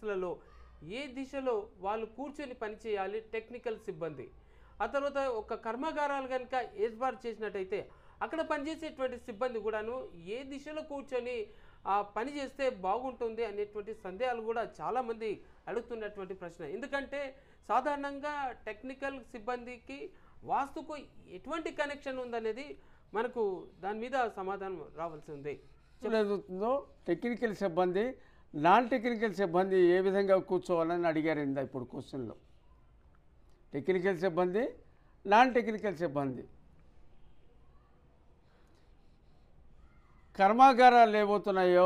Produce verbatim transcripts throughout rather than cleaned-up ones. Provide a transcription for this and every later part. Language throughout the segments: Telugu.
ఆఫీసులలో ఏ దిశలో వాళ్ళు కూర్చొని పనిచేయాలి టెక్నికల్ సిబ్బంది. ఆ తర్వాత ఒక కర్మాగారాలు కనుక ఏర్పాటు చేసినట్టయితే అక్కడ పనిచేసేటువంటి సిబ్బంది కూడాను ఏ దిశలో కూర్చొని ఆ పని చేస్తే బాగుంటుంది అనేటువంటి సందేహాలు కూడా చాలామంది అడుగుతున్నటువంటి ప్రశ్న. ఎందుకంటే సాధారణంగా టెక్నికల్ సిబ్బందికి వాస్తుకు ఎటువంటి కనెక్షన్ ఉందనేది మనకు దాని మీద సమాధానం రావాల్సి ఉంది. ఏదవుతుందో టెక్నికల్ సిబ్బంది నాన్ టెక్నికల్ సిబ్బంది ఏ విధంగా కూర్చోవాలని అడిగారు ఇందా ఇప్పుడు క్వశ్చన్లో. టెక్నికల్ సిబ్బంది నాన్ టెక్నికల్ సిబ్బంది కర్మాగారాలు ఏమవుతున్నాయో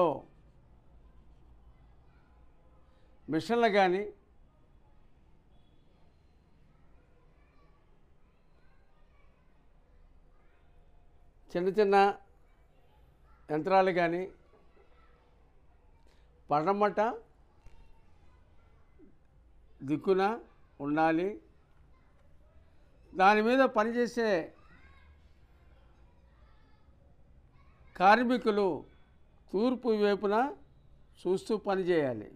మిషన్లు కానీ చిన్న చిన్న యంత్రాలు కానీ పడమట దిక్కున ఉండాలి. దాని మీద పనిచేసే కార్మికులు తూర్పు వైపున చూస్తూ పనిచేయాలి.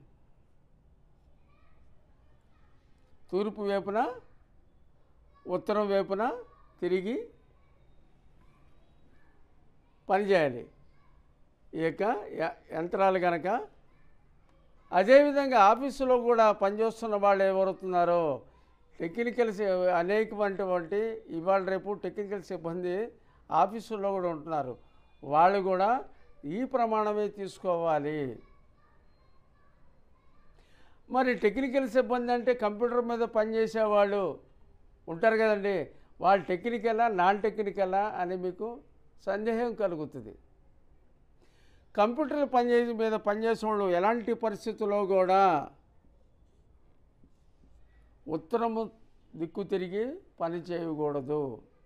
తూర్పు వైపున ఉత్తరం వైపున తిరిగి పనిచేయాలి ఈ యొక్క యంత్రాలు కనుక. అదేవిధంగా ఆఫీసులో కూడా పనిచేస్తున్న వాళ్ళు ఎవరుతున్నారో టెక్నికల్ అనేకమైనటువంటి ఇవాళ రేపు టెక్నికల్ సిబ్బంది ఆఫీసుల్లో కూడా ఉంటున్నారు. వాళ్ళు కూడా ఈ ప్రమాణమే తీసుకోవాలి. మరి టెక్నికల్ సిబ్బంది అంటే కంప్యూటర్ మీద పనిచేసే వాళ్ళు ఉంటారు కదండి, వాళ్ళు టెక్నికలా నాన్ టెక్నికలా అని మీకు సందేహం కలుగుతుంది. కంప్యూటర్ పనిచేసే మీద పనిచేసే వాళ్ళు ఎలాంటి పరిస్థితుల్లో కూడా ఉత్తరము దిక్కు తిరిగి పని చేయకూడదు.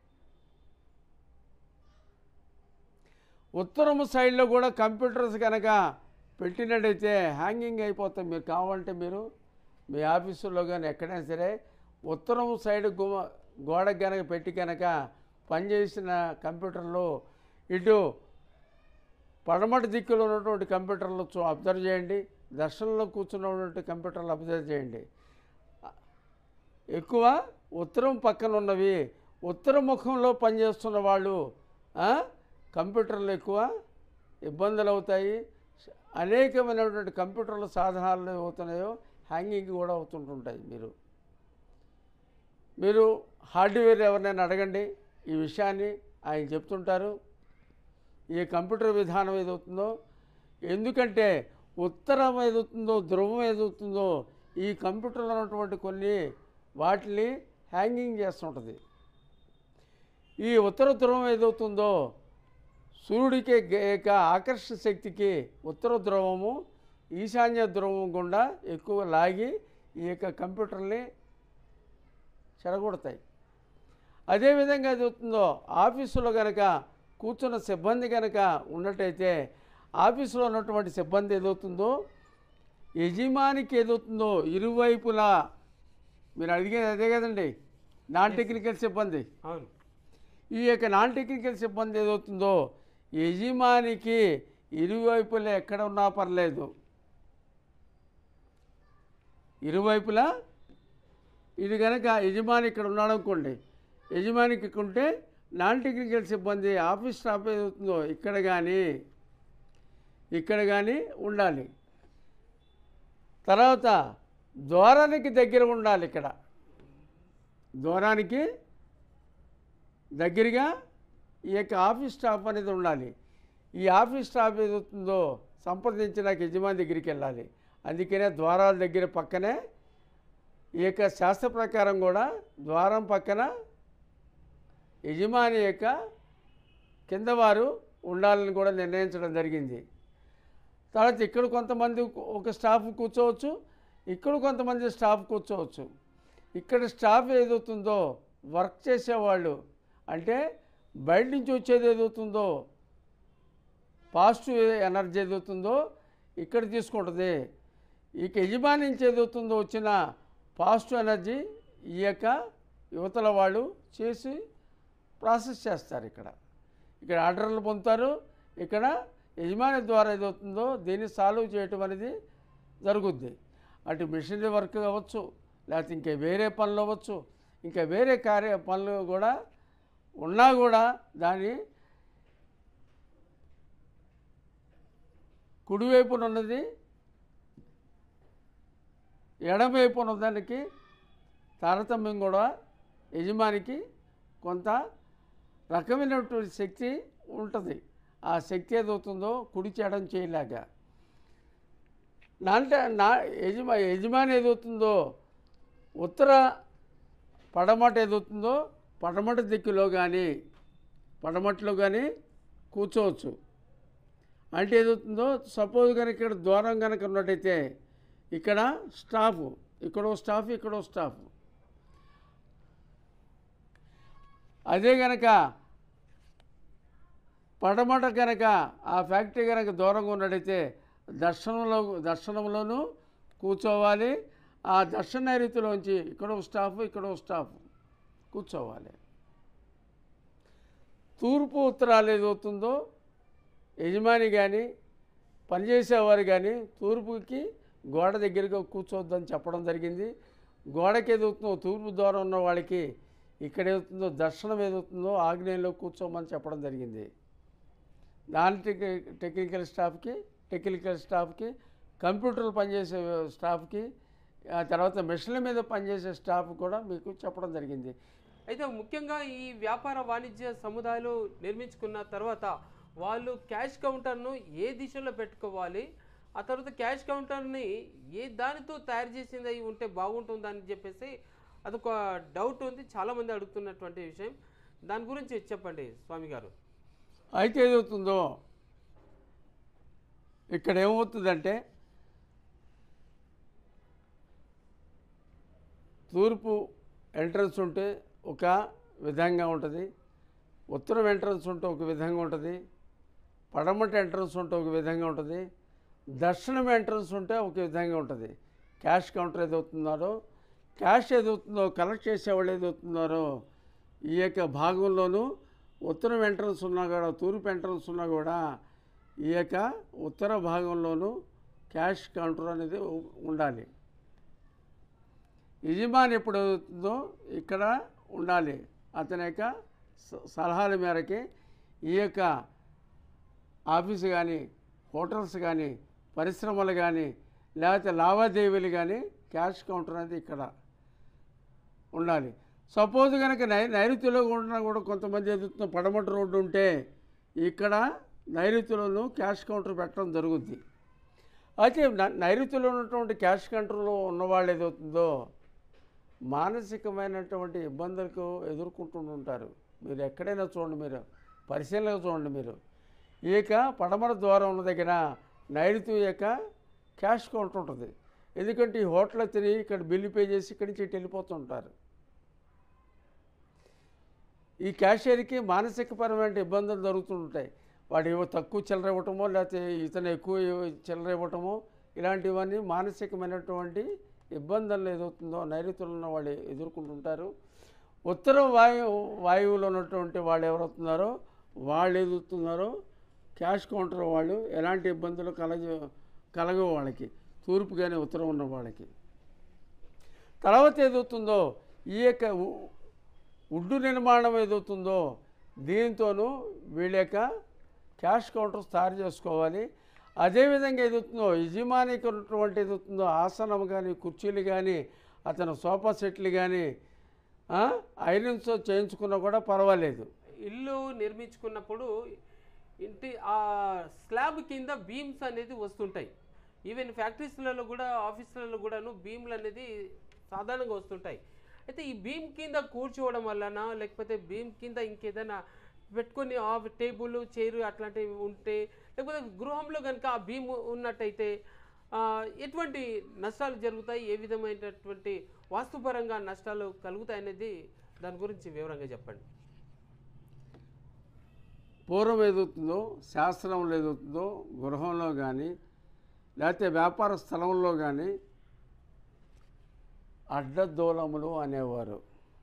ఉత్తరము సైడ్లో కూడా కంప్యూటర్స్ కనుక పెట్టినట్టయితే హ్యాంగింగ్ అయిపోతాయి. మీరు కావాలంటే మీరు మీ ఆఫీసులో కానీ ఎక్కడైనా సరే ఉత్తరం సైడ్ గోడకు కనుక పెట్టి కనుక పనిచేసిన కంప్యూటర్లు ఇటు పడమటి దిక్కులో ఉన్నటువంటి కంప్యూటర్లు అబ్జర్వ్ చేయండి, దర్శనంలో కూర్చున్నటువంటి కంప్యూటర్లు అబ్జర్వ్ చేయండి. ఎక్కువ ఉత్తరం పక్కన ఉన్నవి ఉత్తర ముఖంలో పనిచేస్తున్న వాళ్ళు కంప్యూటర్లు ఎక్కువ ఇబ్బందులు అవుతాయి. అనేకమైనటువంటి కంప్యూటర్ల సాధనాలు అవుతున్నాయో హ్యాంగింగ్ కూడా అవుతుంటుంటాయి. మీరు మీరు హార్డ్వేర్ ఎవరినైనా అడగండి, ఈ విషయాన్ని ఆయన చెప్తుంటారు. ఈ కంప్యూటర్ విధానం ఏదవుతుందో, ఎందుకంటే ఉత్తరం ఏదవుతుందో ధ్రువం ఏదవుతుందో ఈ కంప్యూటర్లో ఉన్నటువంటి కొన్ని వాటిని హ్యాంగింగ్ చేస్తుంటుంది. ఈ ఉత్తర ధ్రువం ఏదవుతుందో సూర్యుడికి యొక్క ఆకర్షణ శక్తికి ఉత్తర ధ్రువము ఈశాన్య ధ్రువం గుండా ఎక్కువ లాగి ఈ యొక్క కంప్యూటర్ని చెడగొడతాయి. అదేవిధంగా ఏదవుతుందో ఆఫీసులో కనుక కూర్చున్న సిబ్బంది కనుక ఉన్నట్టయితే ఆఫీసులో ఉన్నటువంటి సిబ్బంది ఏదవుతుందో యజమానికి ఏదవుతుందో ఇరువైపులా మీరు అడిగేది అదే కదండి నాన్ టెక్నికల్ సిబ్బంది. అవును, ఈ యొక్క నాన్ టెక్నికల్ సిబ్బంది ఏదవుతుందో యజమానికి ఇరువైపులా ఎక్కడ ఉన్నా పర్లేదు, ఇరువైపులా ఇది కనుక యజమాని ఇక్కడ ఉన్నాడు అనుకోండి, యజమానికి ఉంటే నాన్ టెక్నికల్ సిబ్బంది ఆఫీస్ స్టాఫ్ ఏదవుతుందో ఇక్కడ కానీ ఇక్కడ కానీ ఉండాలి. తర్వాత ద్వారానికి దగ్గర ఉండాలి. ఇక్కడ ద్వారానికి దగ్గరగా ఈ యొక్క ఆఫీస్ స్టాఫ్ అనేది ఉండాలి. ఈ ఆఫీస్ స్టాఫ్ ఏదవుతుందో సంప్రదించడానికి యజమాని దగ్గరికి వెళ్ళాలి. అందుకనే ద్వారాల దగ్గర పక్కనే ఈ యొక్క శాస్త్ర ప్రకారం కూడా ద్వారం పక్కన యజమాని యొక్క కింద వారు ఉండాలని కూడా నిర్ణయించడం జరిగింది. తర్వాత ఇక్కడ కొంతమంది ఒక స్టాఫ్ కూర్చోవచ్చు, ఇక్కడ కొంతమంది స్టాఫ్ కూర్చోవచ్చు. ఇక్కడ స్టాఫ్ ఏదవుతుందో వర్క్ చేసేవాళ్ళు అంటే బయట నుంచి వచ్చేది ఏదవుతుందో పాజిటివ్ ఎనర్జీ ఏదవుతుందో ఇక్కడ తీసుకుంటుంది. ఇక యజమాని నుంచి ఏదవుతుందో వచ్చిన పాజిటివ్ ఎనర్జీ ఈ యొక్క యువతల వాళ్ళు చేసి ప్రాసెస్ చేస్తారు. ఇక్కడ ఇక్కడ ఆర్డర్లు పొందుతారు. ఇక్కడ యజమాని ద్వారా ఏదవుతుందో దీన్ని సాల్వ్ చేయటం అనేది జరుగుద్ది. అటు మిషనరీ వర్క్ అవ్వచ్చు, లేకపోతే ఇంకా వేరే పనులు అవ్వచ్చు, ఇంకా వేరే కార్య పనులు కూడా ఉన్నా కూడా దాని కుడివైపున ఉన్నది ఎడమవైపున ఉన్నదానికి తారతమ్యం కూడా యజమానికి కొంత రకమైనటువంటి శక్తి ఉంటుంది. ఆ శక్తి ఏదవుతుందో కుడి చేయడం చేయలేక నాంటే నా యజమా యజమాని ఏదవుతుందో ఉత్తర పడమట ఏదవుతుందో పడమట దిక్కులో కానీ పడమట్లో కానీ కూర్చోవచ్చు. అంటే ఏదవుతుందో సపోజ్ కనుక ఇక్కడ దూరం కనుక ఉన్నట్టయితే ఇక్కడ స్టాఫ్, ఇక్కడో స్టాఫ్, ఇక్కడో స్టాఫ్. అదే కనుక పడమట కనుక ఆ ఫ్యాక్టరీ కనుక దూరంగా ఉన్నట్టయితే దర్శనంలో దర్శనంలోనూ కూర్చోవాలి. ఆ దర్శన నైరుతిలోంచి ఇక్కడో స్టాఫ్, ఇక్కడో స్టాఫ్ కూర్చోవాలి. తూర్పు ఉత్తరాలు ఏదవుతుందో యజమాని కానీ పనిచేసేవారు కానీ తూర్పుకి గోడ దగ్గరగా కూర్చోవద్దని చెప్పడం జరిగింది. గోడకి ఏదవుతుందో తూర్పు ద్వారం ఉన్న వాళ్ళకి ఇక్కడ ఏదవుతుందో దర్శనం ఏదవుతుందో ఆగ్నేయంలో కూర్చోమని చెప్పడం జరిగింది. నాన్ టెక్ టెక్నికల్ స్టాఫ్కి టెక్నికల్ స్టాఫ్కి కంప్యూటర్లు పనిచేసే స్టాఫ్కి ఆ తర్వాత మెషిన్ల మీద పనిచేసే స్టాఫ్ కూడా మీకు చెప్పడం జరిగింది. అయితే ముఖ్యంగా ఈ వ్యాపార వాణిజ్య సముదాయాలు నిర్మించుకున్న తర్వాత వాళ్ళు క్యాష్ కౌంటర్ను ఏ దిశలో పెట్టుకోవాలి, ఆ తర్వాత క్యాష్ కౌంటర్ని ఏ దానితో తయారు చేసింది అయి ఉంటే బాగుంటుందని చెప్పేసి అదొక డౌట్ ఉంది, చాలామంది అడుగుతున్నటువంటి విషయం. దాని గురించి చెప్పండి స్వామి గారు. అయితే ఏదవుతుందో ఇక్కడ ఏమవుతుందంటే తూర్పు ఎంట్రన్స్ ఉంటే ఒక విధంగా ఉంటుంది, ఉత్తరం ఎంట్రన్స్ ఉంటే ఒక విధంగా ఉంటుంది, పడమట ఎంట్రన్స్ ఉంటే ఒక విధంగా ఉంటుంది, దర్శనం ఎంట్రన్స్ ఉంటే ఒక విధంగా ఉంటుంది. క్యాష్ కౌంటర్ ఏదవుతున్నారో క్యాష్ ఏదవుతుందో కలెక్ట్ చేసేవాళ్ళు ఏదవుతున్నారో ఈ యొక్క భాగంలోనూ ఉత్తరం ఎంట్రన్స్ ఉన్నా కూడా తూర్పు ఎంట్రన్స్ ఉన్నా కూడా ఈ యొక్క ఉత్తర భాగంలోనూ క్యాష్ కౌంటర్ అనేది ఉండాలి. యజమాని ఎప్పుడు అవుతుందో ఇక్కడ ఉండాలి. అతని యొక్క సలహాల మేరకి ఈ యొక్క ఆఫీసు కానీ హోటల్స్ కానీ పరిశ్రమలు కానీ లేకపోతే లావాదేవీలు కానీ క్యాష్ కౌంటర్ అనేది ఇక్కడ ఉండాలి. సపోజ్ కనుక నై నైరుతిలో ఉన్నా కూడా కొంతమంది ఎదుగుతున్న పడమట రోడ్డు ఉంటే ఇక్కడ నైరుతిలోనూ క్యాష్ కౌంటర్ పెట్టడం జరుగుద్ది. అయితే నైరుతిలో ఉన్నటువంటి క్యాష్ కౌంటర్లో ఉన్నవాళ్ళు ఏదవుతుందో మానసికమైనటువంటి ఇబ్బందులకు ఎదుర్కొంటుంటారు. మీరు ఎక్కడైనా చూడండి, మీరు పరిశీలనగా చూడండి. మీరు ఈ యొక్క పడమర ద్వారం ఉన్న దగ్గర నైరుతి యొక్క క్యాష్ కౌంటర్ ఉంటుంది. ఎందుకంటే ఈ హోటల్ తిరిగి ఇక్కడ బిల్లు పే చేసి ఇక్కడి నుంచి ఇటు వెళ్ళిపోతుంటారు. ఈ క్యాషియర్కి మానసికపరమైన ఇబ్బందులు జరుగుతుంటాయి. వాడు ఏవో తక్కువ చిల్లర ఇవ్వటమో లేకపోతే ఇతను ఎక్కువ చిల్లర ఇవ్వటమో ఇలాంటివన్నీ మానసికమైనటువంటి ఇబ్బందులు ఏదవుతుందో నైరుతులు ఉన్న వాళ్ళు ఎదుర్కొంటుంటారు. ఉత్తరం వాయు వాయువులో ఉన్నటువంటి వాళ్ళు ఎవరవుతున్నారో వాళ్ళు ఎదుగుతున్నారో క్యాష్ కౌంటర్ వాళ్ళు ఎలాంటి ఇబ్బందులు కలగ కలగవు వాళ్ళకి, తూర్పు కానీ ఉత్తరం ఉన్న వాళ్ళకి. తర్వాత ఏదవుతుందో ఈ యొక్క ఉడ్డు నిర్మాణం ఏదవుతుందో దీంతోనూ వీళ్ళ యొక్క క్యాష్ కౌంటర్స్ తయారు చేసుకోవాలి. అదేవిధంగా ఏదవుతుందో యజమానికి ఉన్నటువంటి ఏదవుతుందో ఆసనం కానీ కుర్చీలు కానీ అతను సోఫా సెట్లు కానీ ఐరన్స్తో చేయించుకున్నా కూడా పర్వాలేదు. ఇల్లు నిర్మించుకున్నప్పుడు ఇంటి ఆ స్లాబ్ కింద బీమ్స్ అనేది వస్తుంటాయి. ఈవెన్ ఫ్యాక్టరీస్లలో కూడా ఆఫీసులలో కూడాను బీమ్లు అనేది సాధారణంగా వస్తుంటాయి. అయితే ఈ బీమ్ కింద కూర్చోవడం వలన లేకపోతే బీమ్ కింద ఇంకేదైనా పెట్టుకొని ఆ టేబుల్ చైరు అట్లాంటివి ఉంటే లేకపోతే గృహంలో కనుక ఆ బీమ్ ఉన్నట్టయితే ఎటువంటి నష్టాలు జరుగుతాయి, ఏ విధమైనటువంటి వాస్తుపరంగా నష్టాలు కలుగుతాయి అనేది దాని గురించి వివరంగా చెప్పండి. పూర్వం ఏదవుతుందో శాస్త్రంలో ఏదవుతుందో గృహంలో కానీ లేకపోతే వ్యాపార స్థలంలో కానీ అడ్డదూలములు అనేవారు.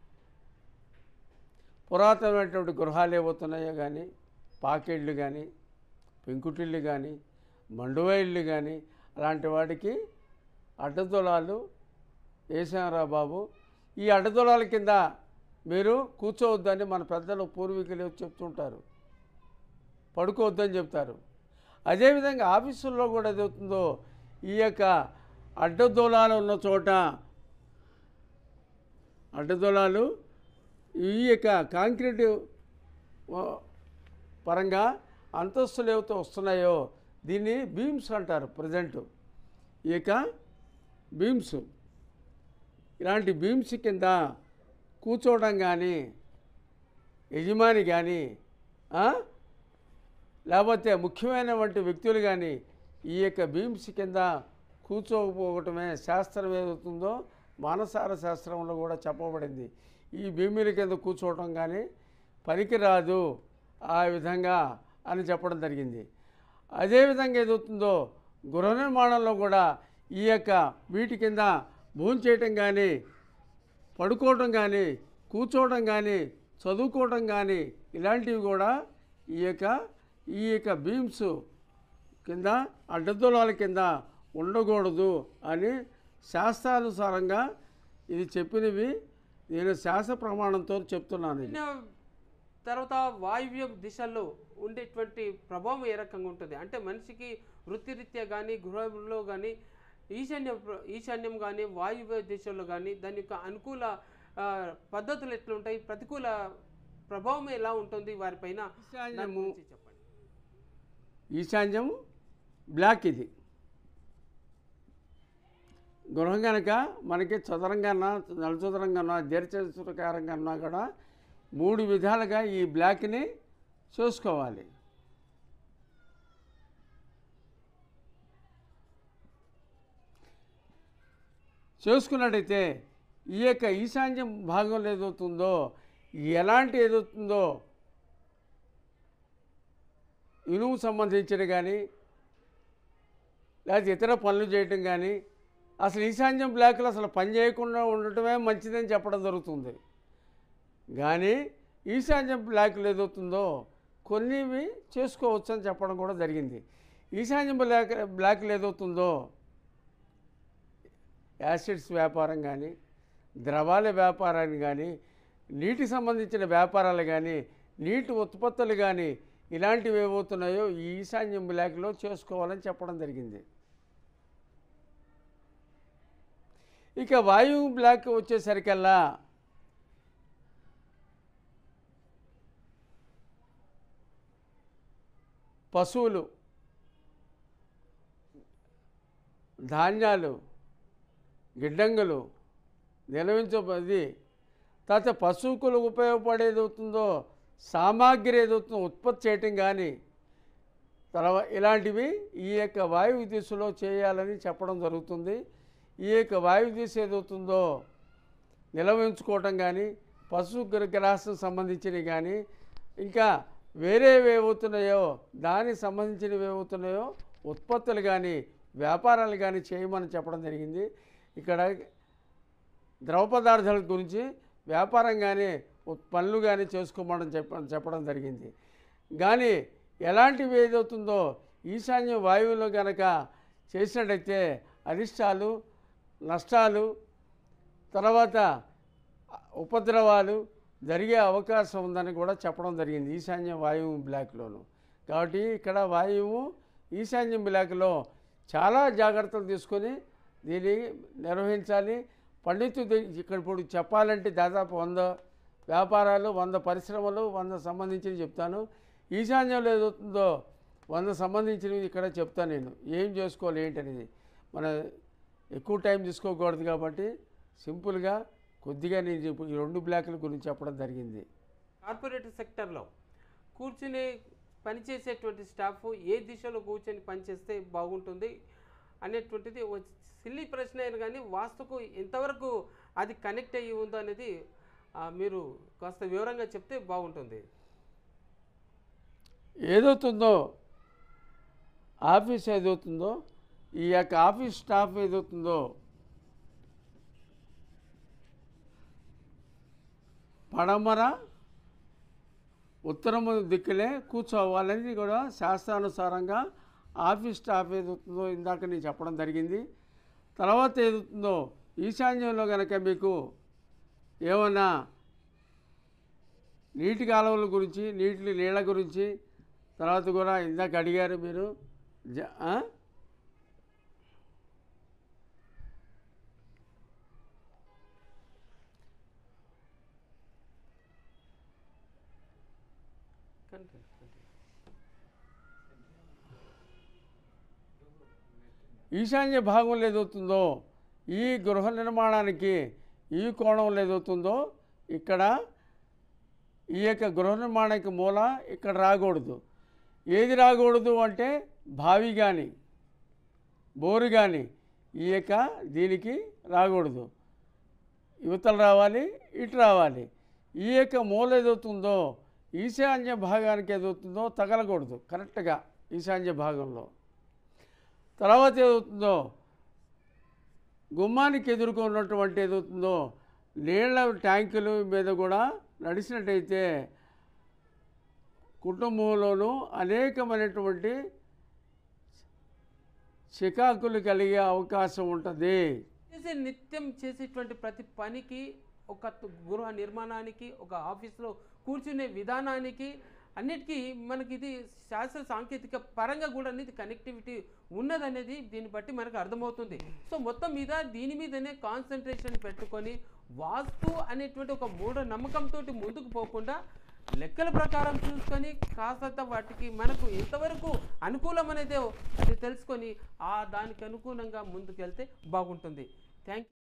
పురాతనమైనటువంటి గృహాలు ఏవవుతున్నాయో కానీ పాకెళ్ళు కానీ పెంకుటిళ్ళు కానీ మండువా ఇళ్ళు కానీ అలాంటి వాటికి అడ్డదొలాలు వేసారా బాబు, ఈ అడ్డదొలాల కింద మీరు కూర్చోవద్దని మన పెద్దలు పూర్వీకులు చెప్తుంటారు, పడుకోవద్దని చెప్తారు. అదేవిధంగా ఆఫీసుల్లో కూడా ఏదవుతుందో ఈ యొక్క అడ్డదొలాలు ఉన్న చోట అడ్డదొలాలు ఈ యొక్క కాంక్రీటు పరంగా అంతస్తులు ఏవైతే వస్తున్నాయో దీన్ని బీమ్స్ అంటారు ప్రజెంట్. ఈ యొక్క బీమ్స్, ఇలాంటి బీమ్స్ కింద కూర్చోవడం కానీ యజమాని కానీ లేకపోతే ముఖ్యమైనటువంటి వ్యక్తులు కానీ ఈ యొక్క బీమ్స్ కింద కూర్చోకపోవటమే శాస్త్రం ఏదవుతుందో మానసార శాస్త్రంలో కూడా చెప్పబడింది. ఈ భీముల కింద కూర్చోవటం కానీ పనికిరాదు ఆ విధంగా అని చెప్పడం జరిగింది. అదేవిధంగా ఏదవుతుందో గృహ నిర్మాణంలో కూడా ఈ యొక్క వీటి కింద భోంచేయటం కానీ పడుకోవటం కానీ కూర్చోవడం కానీ చదువుకోవటం కానీ ఇలాంటివి కూడా ఈ యొక్క ఈ యొక్క బీమ్స్ కింద అడ్డదొలాల కింద ఉండకూడదు అని శాస్త్రానుసారంగా ఇది చెప్పినవి నేను శాస్త్ర ప్రమాణంతో చెప్తున్నాను. తర్వాత వాయువ్య దిశల్లో ఉండేటువంటి ప్రభావం ఏ రకంగా ఉంటుంది అంటే మనిషికి వృత్తిరీత్యా కానీ గృహంలో కానీ ఈశాన్య ఈశాన్యం కానీ వాయువ్య దిశలో కానీ దాని యొక్క అనుకూల పద్ధతులు ఎట్లా ఉంటాయి, ప్రతికూల ప్రభావం ఎలా ఉంటుంది వారిపైన ఈశాన్యము చెప్పండి. ఈశాన్యము బ్లాక్, ఇది గృహం కనుక మనకి చదరంగా నలచదరంగా దీర్ఘచతురకారంగా ఉన్నా కూడా మూడు విధాలుగా ఈ బ్లాక్ని చూసుకోవాలి. చూసుకున్నట్టయితే ఈ యొక్క ఈశాన్యం భాగంలో ఏదవుతుందో ఎలాంటి ఏదవుతుందో ఇనుము సంబంధించిన కానీ లేకపోతే ఇతర పనులు చేయటం కానీ అసలు ఈశాన్యం బ్లాక్లో అసలు పని చేయకుండా ఉండటమే మంచిదని చెప్పడం జరుగుతుంది. కానీ ఈశాన్యం బ్లాక్లో ఏదవుతుందో కొన్నివి చేసుకోవచ్చు అని చెప్పడం కూడా జరిగింది. ఈశాన్యం బ్లాక్ బ్లాక్లో ఏదవుతుందో యాసిడ్స్ వ్యాపారం కానీ ద్రవాల వ్యాపారాన్ని కానీ నీటికి సంబంధించిన వ్యాపారాలు కానీ నీటి ఉత్పత్తులు కానీ ఇలాంటివి ఏమవుతున్నాయో ఈ ఈశాన్యం బ్లాక్లో చేసుకోవాలని చెప్పడం జరిగింది. ఇక వాయువు బ్లాక్ వచ్చేసరికల్లా పశువులు, ధాన్యాలు, గిడ్డంగులు నిలవించబడి తర్వాత పశువులకు ఉపయోగపడేది అవుతుందో సామాగ్రి ఏదవుతుందో ఉత్పత్తి చేయటం కానీ తర్వాత ఇలాంటివి ఈ యొక్క వాయువు దిశలో చేయాలని చెప్పడం జరుగుతుంది. ఈ యొక్క వాయువు దిశ ఏదవుతుందో నిలవించుకోవటం కానీ పశు గ్రాసం సంబంధించినవి కానీ ఇంకా వేరేవి ఏమవుతున్నాయో దానికి సంబంధించినవి ఏమవుతున్నాయో ఉత్పత్తులు కానీ వ్యాపారాలు కానీ చేయమని చెప్పడం జరిగింది. ఇక్కడ ద్రవ పదార్థాల గురించి వ్యాపారం కానీ పనులు కానీ చేసుకోమని చెప్ప చెప్పడం జరిగింది. కానీ ఎలాంటివి ఏదవుతుందో ఈశాన్య వాయువులో కనుక చేసినట్టయితే అరిష్టాలు, నష్టాలు, తర్వాత ఉపద్రవాలు జరిగే అవకాశం ఉందని కూడా చెప్పడం జరిగింది ఈశాన్య వాయువు బ్లాక్లోను. కాబట్టి ఇక్కడ వాయువు ఈశాన్యం బ్లాక్లో చాలా జాగ్రత్తలు తీసుకొని దీన్ని నిర్వహించాలి. పండితుడు ఇక్కడ ఇప్పుడు చెప్పాలంటే దాదాపు వంద వ్యాపారాలు, వంద పరిశ్రమలు, వంద సంబంధించినవి చెప్తాను. ఈశాన్యంలో ఏదవుతుందో వంద సంబంధించినవి ఇక్కడ చెప్తాను నేను ఏం చేసుకోవాలి ఏంటనేది. మన ఎక్కువ టైం తీసుకోకూడదు కాబట్టి సింపుల్గా కొద్దిగా నేను ఈ రెండు బ్లాకుల గురించి చెప్పడం జరిగింది. కార్పొరేట్ సెక్టర్లో కూర్చుని పనిచేసేటువంటి స్టాఫ్ ఏ దిశలో కూర్చొని పనిచేస్తే బాగుంటుంది అనేటువంటిది సిల్లీ ప్రశ్న అయినా కానీ వాస్తుకు ఎంతవరకు అది కనెక్ట్ అయ్యి ఉందో అనేది మీరు కాస్త వివరంగా చెప్తే బాగుంటుంది. ఏదవుతుందో ఆఫీస్ ఏదవుతుందో ఈ యొక్క ఆఫీస్ స్టాఫ్ ఏదవుతుందో పడమర ఉత్తరము దిక్కులే కూర్చోవాలని కూడా శాస్త్రానుసారంగా ఆఫీస్ స్టాఫ్ ఏదవుతుందో ఇందాక నేను చెప్పడం జరిగింది. తర్వాత ఏదవుతుందో ఈశాన్యంలో కనుక మీకు ఏమన్నా నీటి కాలువల గురించి నీటి నీళ్ళ గురించి తర్వాత కూడా ఇందాక అడిగారు మీరు జ ఆ? ఈశాన్య భాగంలో ఏదవుతుందో ఈ గృహ నిర్మాణానికి ఈ కోణంలో ఏదవుతుందో ఇక్కడ ఈ యొక్క గృహ నిర్మాణానికి మూల ఇక్కడ రాకూడదు. ఏది రాకూడదు అంటే బావి కానీ బోరు కానీ ఈ యొక్క దీనికి రాకూడదు. యువతలు రావాలి, ఇటు రావాలి. ఈ యొక్క మూల ఏదవుతుందో ఈశాన్య భాగానికి ఏదవుతుందో తగలకూడదు కరెక్ట్గా ఈశాన్య భాగంలో. తర్వాత ఏదవుతుందో గుమ్మానికి ఎదుర్కొన్నటువంటి ఏదవుతుందో నీళ్ళ ట్యాంకుల మీద కూడా నడిచినట్టయితే కుటుంబంలోనూ అనేకమైనటువంటి చికాకులు కలిగే అవకాశం ఉంటుంది. చేసే నిత్యం చేసేటువంటి ప్రతి పనికి, ఒక గృహ నిర్మాణానికి, ఒక ఆఫీస్లో కూర్చునే విధానానికి అన్నిటికీ మనకి ఇది శాస్త్ర సాంకేతిక పరంగా కూడా అనేది కనెక్టివిటీ ఉన్నదనేది దీన్ని బట్టి మనకు అర్థమవుతుంది. సో మొత్తం మీద దీని మీదనే కాన్సన్ట్రేషన్ పెట్టుకొని వాస్తు అనేటువంటి ఒక మూఢ నమ్మకంతో ముందుకు పోకుండా లెక్కల ప్రకారం చూసుకొని కాస్త వాటికి మనకు ఎంతవరకు అనుకూలం అనేది అది తెలుసుకొని ఆ దానికి అనుగుణంగా ముందుకెళ్తే బాగుంటుంది. థ్యాంక్